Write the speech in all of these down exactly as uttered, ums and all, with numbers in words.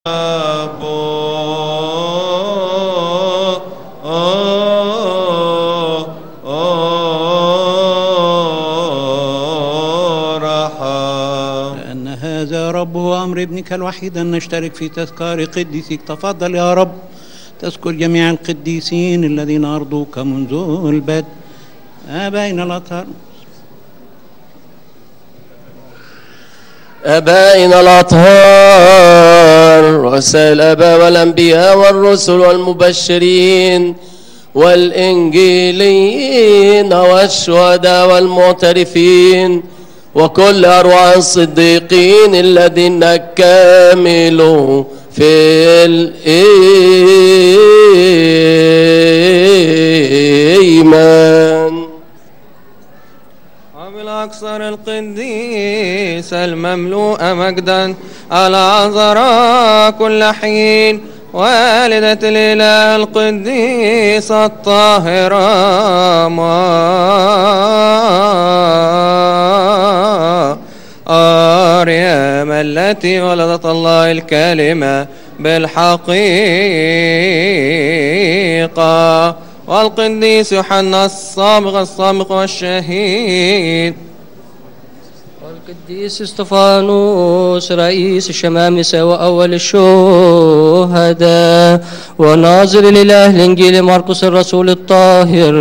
لأن هذا رب هو أمر ابنك الوحيد أن نشترك في تذكار قديسك. تفضل يا رب تذكر جميع القديسين الذين أرضوك منذ البدء، آبائنا الأطهار، آبائنا الأطهار، رؤساء الآباء والأنبياء والرسل والمبشرين والإنجيليين والشهداء والمعترفين وكل أرواح الصديقين الذين كاملوا في الإيمان. وبالأكثر القديس المملوء مجدا العذراء كل حين، والدة الإله القديس الطاهرة مريم التي ولدت الله الكلمة بالحقيقة، والقديس يوحنا الصامغ الصامغ والشهيد، والقديس استفانوس رئيس الشمامسة وأول الشهداء، وناظر الإله الإنجيل مرقس الرسول الطاهر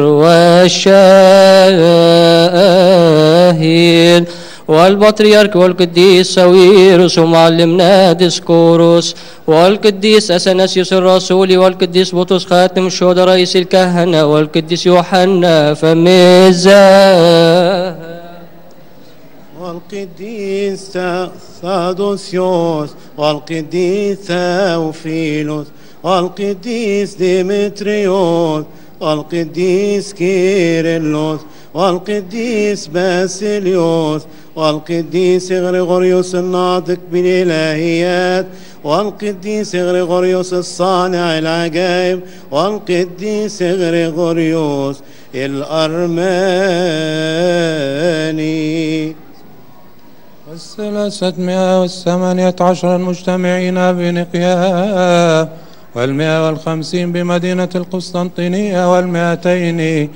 والشاهد، والبطريرك والقديس ساويرس ومعلمنا ديسكوروس، والقديس أثناسيوس الرسول، والقديس بطرس خاتم الشهداء رئيس الكهنة، والقديس يوحنا فم الزاهر، والقديس ثادوسيوس، والقديس ثاوفيلوس، والقديس ديمتريوس، والقديس كيرلس، والقديس باسيليوس، والقديس غريغوريوس الناطق بالإلهيات، والقديس غريغوريوس الصانع العجائب، والقديس غريغوريوس الأرماني. والثلاثمائة والثمانية عشر المجتمعين بنقيا، والمائة والخمسين بمدينة القسطنطينية، والمائتين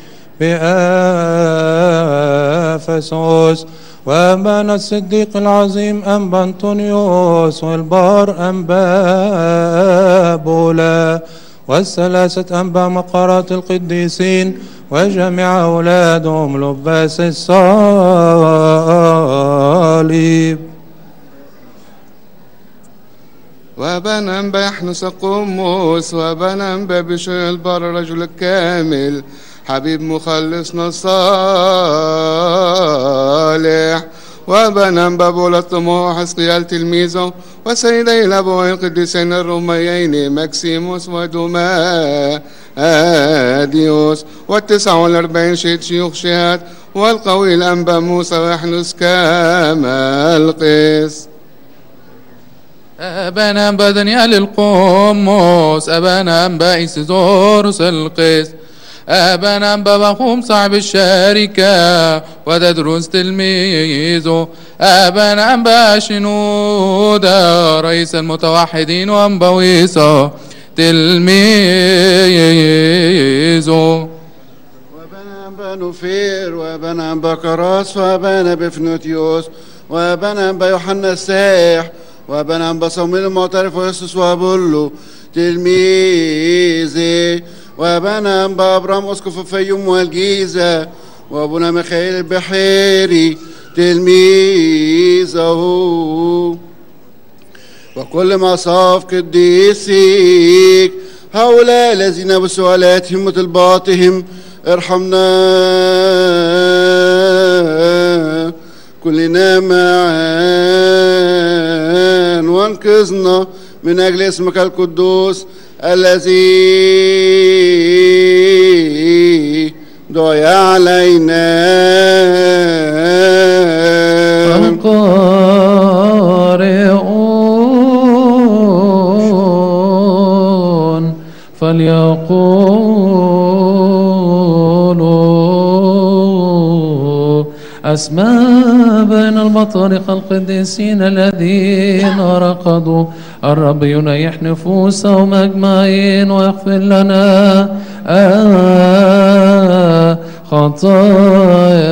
بأفسوس، وأنبانا الصديق العظيم أنبا أنطونيوس، والبار أنبا بولا، والثلاثة أنبا مقارات القديسين، وجميع أولادهم لباس الصليب. وأبانا أنبا يحنس قموس، وأبانا أنبا بشوي البار الرجل الكامل حبيب مخلصنا الصالح، وأبانا أنبا بولا الطموح حسقيال تلميذه، وسيدي الأبوين القديسين الروميين مكسيموس ودوماديوس، والتسع والأربعين شهيد شيوخ شهاد، والقوي الأنبا موسى ويحنس كمال قيس. أبانا أنبا دانيال القمص، أبانا أنبا إيسيزوروس القيس، أبانا أنبا بخوم صاحب الشركة وتدرس تلميذه، أبانا أنبا شنودة رئيس المتوحدين، وأنبا ويسا تلميذه، وأبانا أنبا نوفير، وأبانا أنبا كراس، وأبانا بفنوتيوس، وأبانا أنبا يوحنا الساح، وأبانا أنبا صمويل المعترف ويسوس وأبولو تلميذي، وأبانا أنبا أبرام أسقف الفيوم والجيزة، وأبونا ميخائيل البحيري تلميذه، وكل مصاف قديسيك هؤلاء الذين بسؤالاتهم وطلباتهم ارحمنا كلنا معا، وانقذنا من أجل اسمك القدوس الذي دعي علينا. القارئون فليقولوا أسماء بين المطارق القديسة القديسين الذين رقدوا. الرب ينيح نفوسهم أجمعين ويغفر لنا آه خطايا